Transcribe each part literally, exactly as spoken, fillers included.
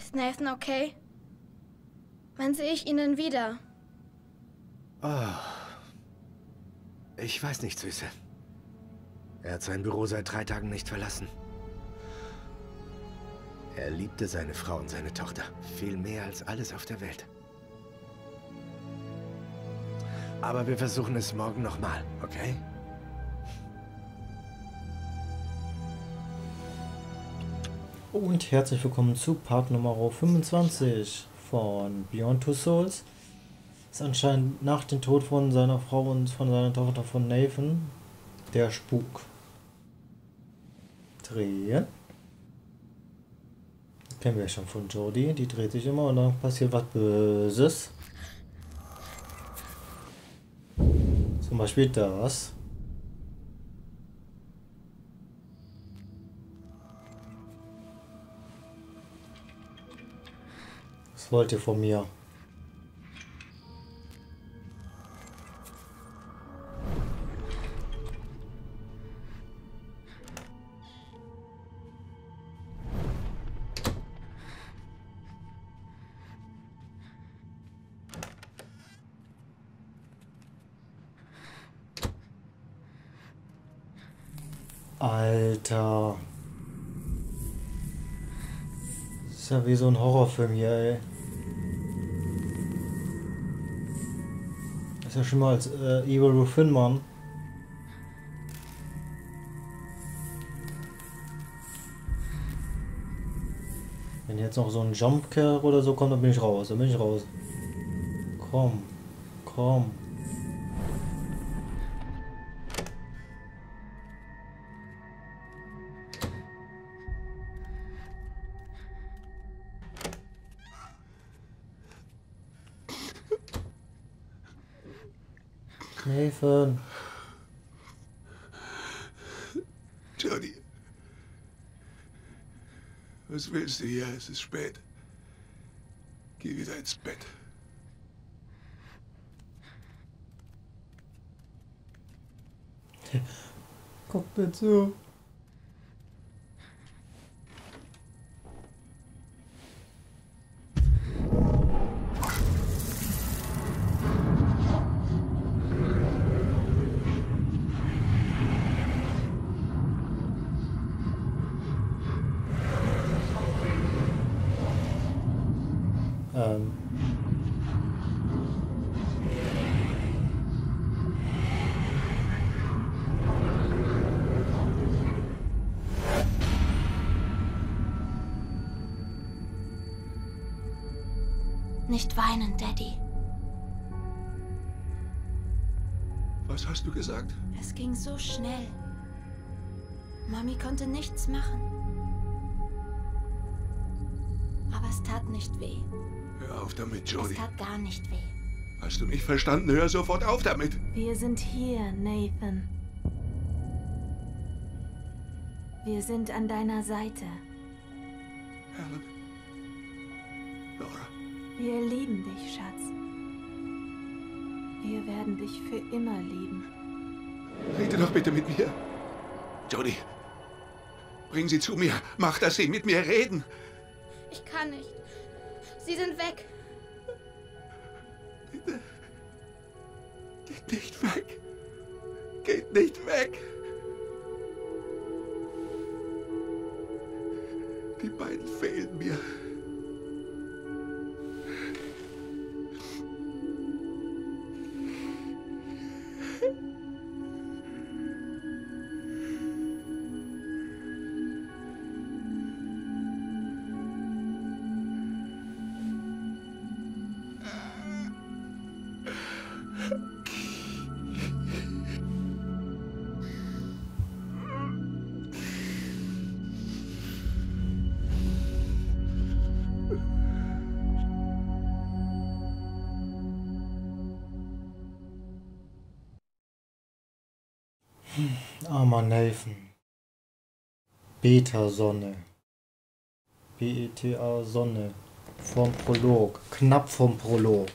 Ist Nathan okay? Wann sehe ich ihn denn wieder? Oh. Ich weiß nicht, Süße. Er hat sein Büro seit drei Tagen nicht verlassen. Er liebte seine Frau und seine Tochter. Viel mehr als alles auf der Welt. Aber wir versuchen es morgen nochmal, okay? Und herzlich willkommen zu Part Nummer fünfundzwanzig von Beyond Two Souls. Ist anscheinend nach dem Tod von seiner Frau und von seiner Tochter von Nathan der Spuk. Drehen. Kennen wir schon von Jodie, die dreht sich immer und dann passiert was Böses. Zum Beispiel das. Was wollt ihr von mir? Alter. Das ist ja wie so ein Horrorfilm hier, ey. Das ist ja schon mal als äh, Evil Within, Mann. Wenn jetzt noch so ein Jumpcare oder so kommt, dann bin ich raus. Dann bin ich raus. Komm. Komm. Nathan. Jodie. Was willst du hier? Es ist spät. Geh wieder ins Bett. Guck mir zu. Ähm. Nicht weinen, Daddy. Was hast du gesagt? Es ging so schnell. Mami konnte nichts machen. Aber es tat nicht weh. Hör auf damit, Es Jodie. tat gar nicht weh. Hast du mich verstanden? Hör sofort auf damit. Wir sind hier, Nathan. Wir sind an deiner Seite. Helen. Laura. Wir lieben dich, Schatz. Wir werden dich für immer lieben. Rede doch bitte mit mir. Jodie. Bring sie zu mir. Mach, dass sie mit mir reden. Ich kann nicht. Sie sind weg. Bitte. Geht nicht weg. Geht nicht weg. Die beiden fehlen mir. Armer Nathan. Beta-Sonne. B E T A Sonne. Vorm Prolog. Knapp vorm Prolog.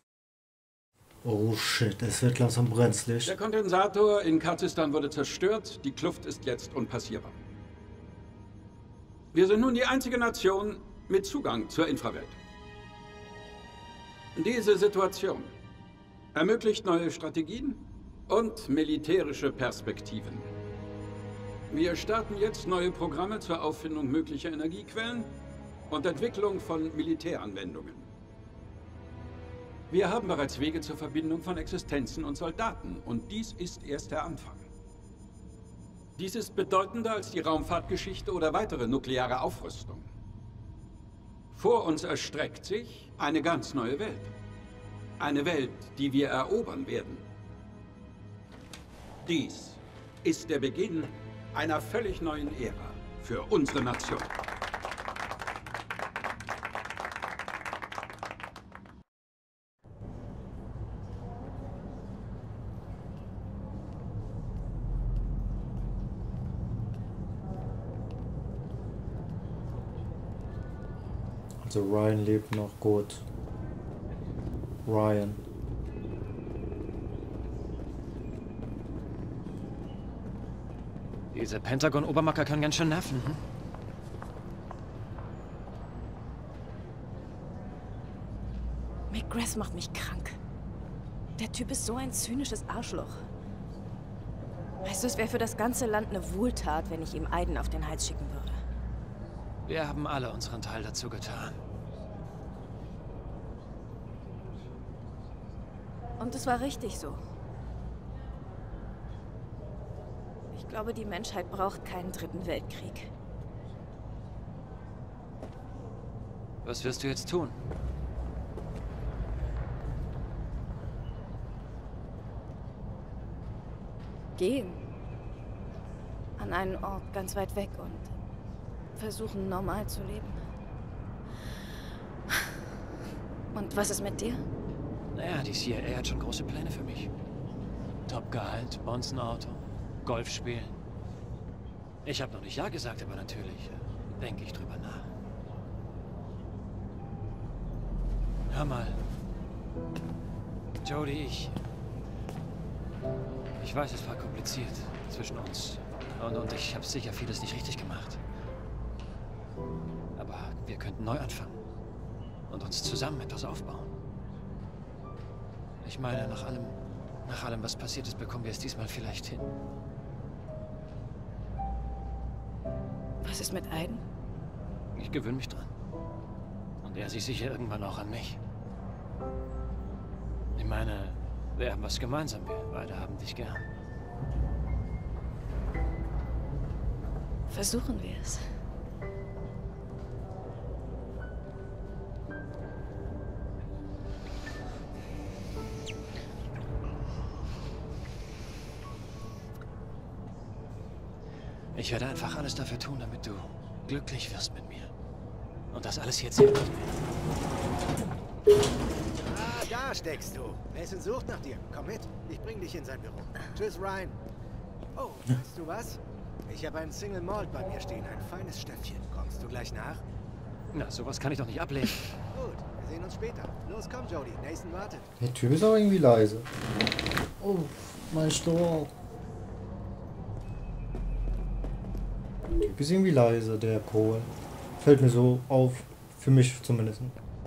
Oh shit, es wird langsam brenzlig. Der Kondensator in Kazistan wurde zerstört, die Kluft ist jetzt unpassierbar. Wir sind nun die einzige Nation, mit Zugang zur Infrawelt. Diese Situation ermöglicht neue Strategien und militärische Perspektiven. Wir starten jetzt neue Programme zur Auffindung möglicher Energiequellen und Entwicklung von Militäranwendungen. Wir haben bereits Wege zur Verbindung von Existenzen und Soldaten und dies ist erst der Anfang. Dies ist bedeutender als die Raumfahrtgeschichte oder weitere nukleare Aufrüstung. Vor uns erstreckt sich eine ganz neue Welt. Eine Welt, die wir erobern werden. Dies ist der Beginn einer völlig neuen Ära für unsere Nation. Also Ryan lebt noch gut. Ryan. Diese Pentagon-Obermacker kann ganz schön nerven, hm? McGrath macht mich krank. Der Typ ist so ein zynisches Arschloch. Weißt du, es wäre für das ganze Land eine Wohltat, wenn ich ihm Aiden auf den Hals schicken würde. Wir haben alle unseren Teil dazu getan. Und es war richtig so. Ich glaube, die Menschheit braucht keinen dritten Weltkrieg. Was wirst du jetzt tun? Gehen. An einen Ort ganz weit weg und versuchen, normal zu leben. Und was ist mit dir? Naja, die C I A hat schon große Pläne für mich. Top-Gehalt, Bonzenauto, Golf spielen. Ich habe noch nicht Ja gesagt, aber natürlich äh, denke ich drüber nach. Hör mal. Jodie, ich... Ich weiß, es war kompliziert zwischen uns. Und, und ich habe sicher vieles nicht richtig gemacht. Aber wir könnten neu anfangen. Und uns zusammen etwas aufbauen. Ich meine, nach allem, nach allem, was passiert ist, bekommen wir es diesmal vielleicht hin. Was ist mit Aiden? Ich gewöhne mich dran. Und er sich sicher irgendwann auch an mich. Ich meine, wir haben was gemeinsam. Wir beide haben dich gern. Versuchen wir es. Ich werde einfach alles dafür tun, damit du glücklich wirst mit mir. Und das alles hier zählt nicht mehr. Ah, da steckst du. Mason sucht nach dir. Komm mit. Ich bring dich in sein Büro. Tschüss, Ryan. Oh, weißt du was? Ich habe einen Single Malt bei mir stehen. Ein feines Stöffchen. Kommst du gleich nach? Na, sowas kann ich doch nicht ablehnen. Gut, wir sehen uns später. Los, komm, Jodie. Nathan wartet. Der Typ ist auch irgendwie leise. Oh, mein Stroh. Der Typ ist irgendwie leise, der Cole. Fällt mir so auf. Für mich zumindest.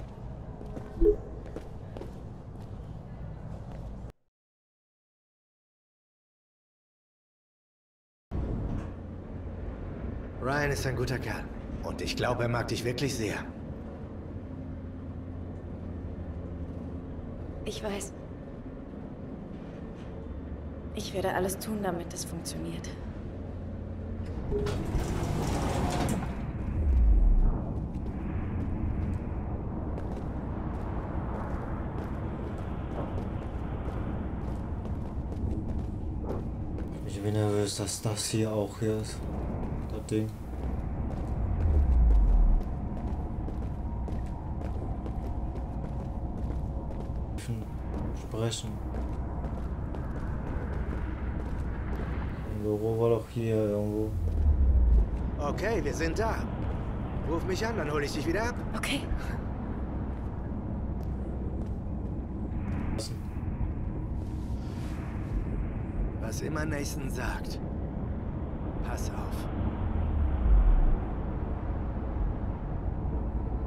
Ryan ist ein guter Kerl. Und ich glaube, er mag dich wirklich sehr. Ich weiß. Ich werde alles tun, damit es funktioniert. Ich bin nervös, dass das hier auch hier ist. Das Ding. Sprechen. Im Büro war doch hier irgendwo. Okay, wir sind da. Ruf mich an, dann hole ich dich wieder ab. Okay. Was immer Nathan sagt. Pass auf.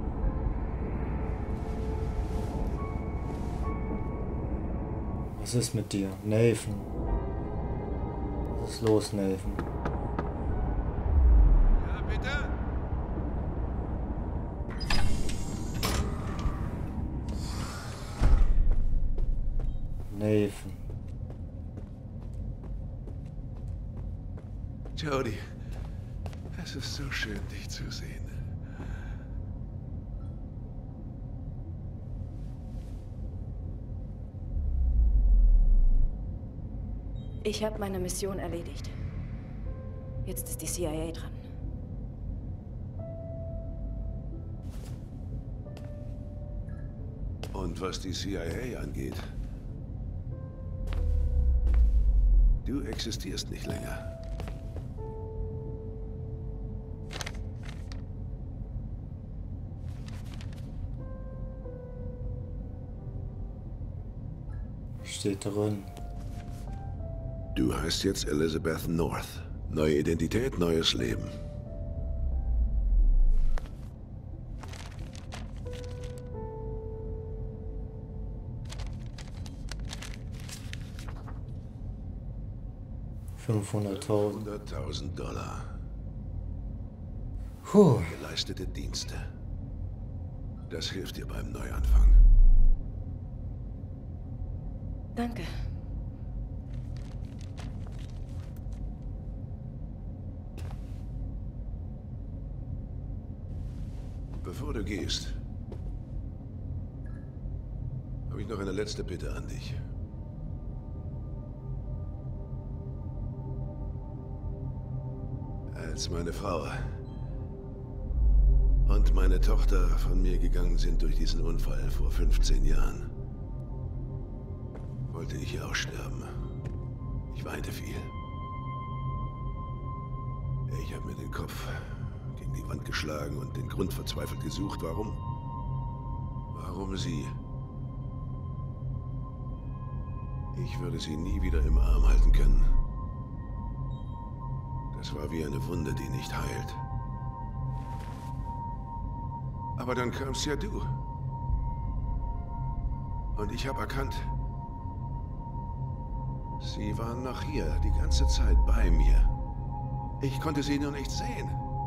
Was ist mit dir? Nathan. Was ist los, Nathan? Ja, bitte? Nathan. Jodie, es ist so schön, dich zu sehen. Ich habe meine Mission erledigt. Jetzt ist die C I A dran. Und was die C I A angeht, du existierst nicht länger. Steht drin. Du heißt jetzt Elizabeth North. Neue Identität, neues Leben. fünfhunderttausend. hunderttausend Dollar. Puh. Geleistete Dienste. Das hilft dir beim Neuanfang. Danke. Bevor du gehst, habe ich noch eine letzte Bitte an dich. Als meine Frau und meine Tochter von mir gegangen sind durch diesen Unfall vor fünfzehn Jahren, wollte ich auch sterben. Ich weinte viel. Ich habe mir den Kopf gegen die Wand geschlagen und den Grund verzweifelt gesucht. Warum? Warum sie? Ich würde sie nie wieder im Arm halten können. Das war wie eine Wunde, die nicht heilt. Aber dann kamst ja du. Und ich habe erkannt, sie waren noch hier, die ganze Zeit bei mir. Ich konnte sie nur nicht sehen.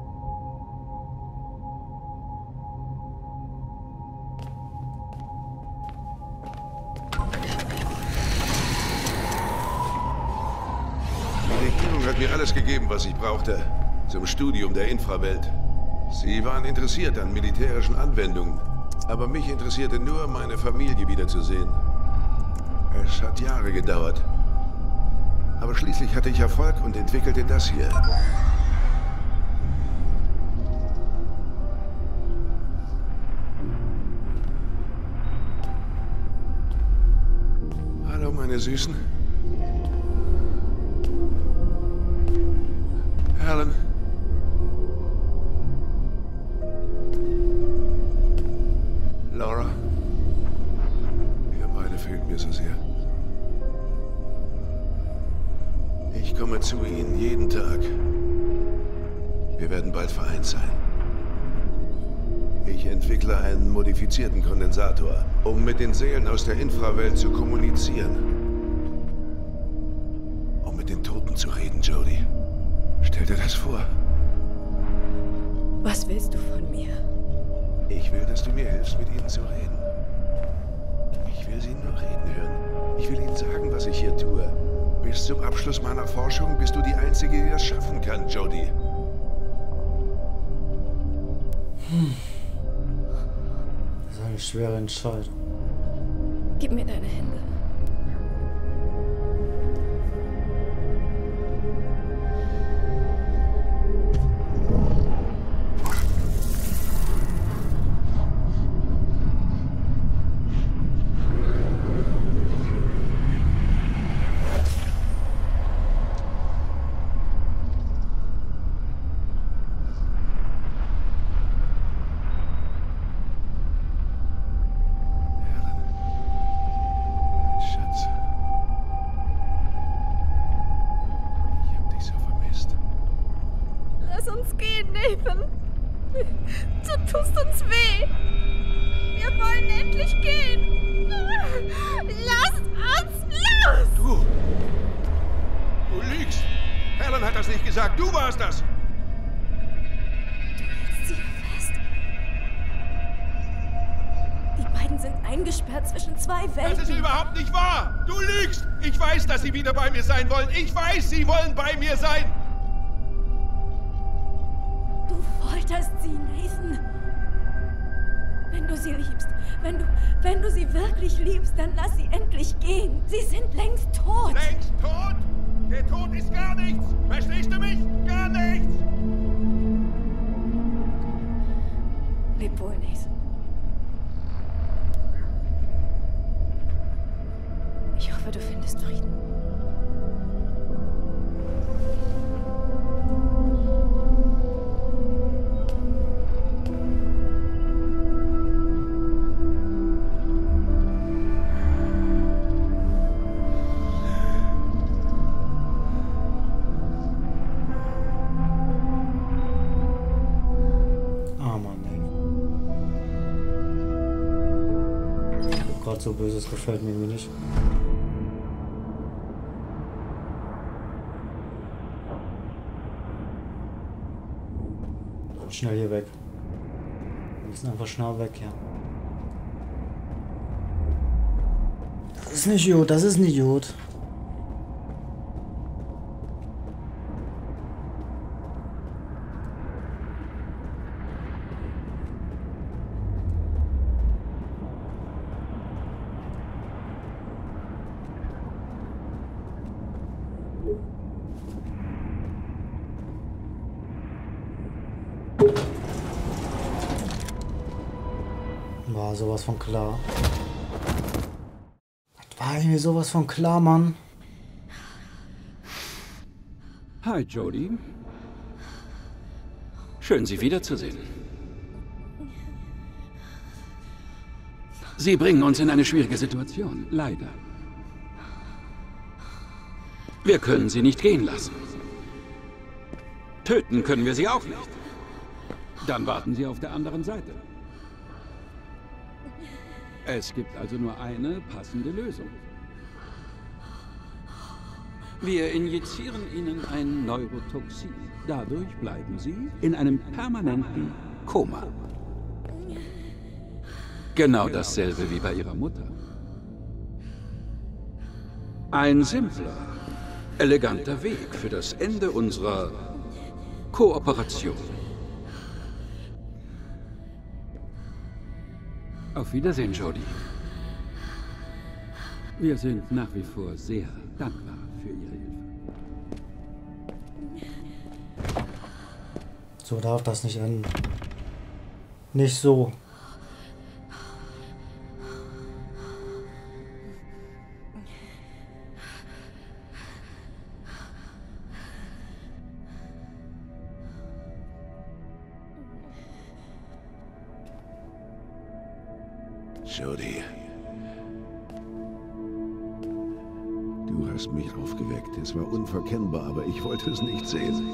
Die Regierung hat mir alles gegeben, was ich brauchte, zum Studium der Infrawelt. Sie waren interessiert an militärischen Anwendungen, aber mich interessierte nur, meine Familie wiederzusehen. Es hat Jahre gedauert. Aber schließlich hatte ich Erfolg und entwickelte das hier. Hallo, meine Süßen. Helen. Laura. Ihr beide fehlt mir so sehr. Ich komme zu Ihnen jeden Tag. Wir werden bald vereint sein. Ich entwickle einen modifizierten Kondensator, um mit den Seelen aus der Infrawelt zu kommunizieren. Um mit den Toten zu reden, Jodie. Stell dir das vor. Was willst du von mir? Ich will, dass du mir hilfst, mit ihnen zu reden. Ich will sie nur reden hören. Ich will ihnen sagen, was ich hier tue. Bis zum Abschluss meiner Forschung bist du die Einzige, die das schaffen kann, Jodie. Hm. Das ist eine schwere Entscheidung. Gib mir deine Hände. Du tust uns weh. Wir wollen endlich gehen. Lass uns los! Du! Du lügst! Helen hat das nicht gesagt, du warst das! Du hältst sie fest. Die beiden sind eingesperrt zwischen zwei Welten. Das ist überhaupt nicht wahr! Du lügst! Ich weiß, dass sie wieder bei mir sein wollen! Ich weiß, sie wollen bei mir sein! Du folterst sie, Nathan. Wenn du sie liebst, wenn du, wenn du sie wirklich liebst, dann lass sie endlich gehen. Sie sind längst tot. Längst tot? Der Tod ist gar nichts! Verstehst du mich? Gar nichts! Leb wohl, Nathan. Ich hoffe, du findest Frieden. So Böses gefällt mir irgendwie nicht. Schnell hier weg. Wir müssen einfach schnell weg, ja. Das ist nicht gut, das ist nicht gut. War sowas von klar. Das war irgendwie sowas von klar, Mann. Hi, Jodie. Schön, Sie wiederzusehen. Sie bringen uns in eine schwierige Situation, leider. Wir können Sie nicht gehen lassen. Töten können wir Sie auch nicht. Dann warten Sie auf der anderen Seite. Es gibt also nur eine passende Lösung. Wir injizieren Ihnen ein Neurotoxin. Dadurch bleiben Sie in einem permanenten Koma. Genau dasselbe wie bei Ihrer Mutter. Ein simpler, eleganter Weg für das Ende unserer Kooperation. Auf Wiedersehen, Jodie. Wir sind nach wie vor sehr dankbar für Ihre Hilfe. So darf das nicht enden. Nicht so. Jodie. Du hast mich aufgeweckt. Es war unverkennbar, aber ich wollte es nicht sehen.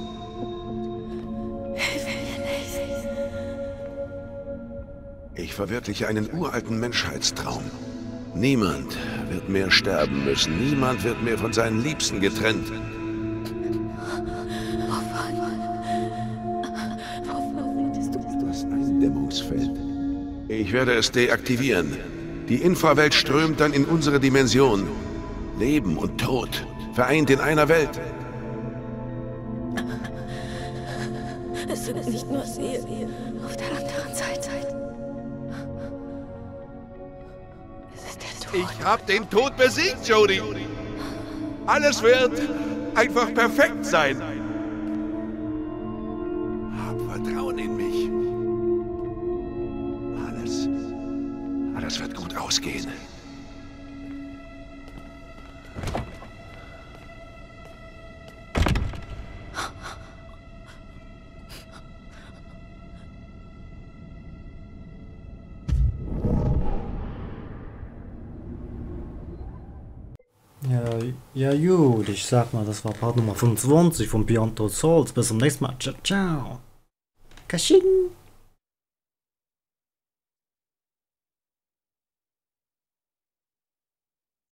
Ich verwirkliche einen uralten Menschheitstraum. Niemand wird mehr sterben müssen. Niemand wird mehr von seinen Liebsten getrennt. Das Eindämmungsfeld. Ich werde es deaktivieren. Die Infrawelt strömt dann in unsere Dimension. Leben und Tod vereint in einer Welt. Es sind nicht nur sie auf der anderen Seite. Es ist der Tod. Ich hab den Tod besiegt, Jodie. Alles wird einfach perfekt sein. Hab Vertrauen in mich. Alles, alles wird gut ausgehen. Ja, ja gut, ich sag mal, das war Part Nummer fünfundzwanzig von Beyond Two Souls. Bis zum nächsten Mal. Ciao, ciao. Kasching.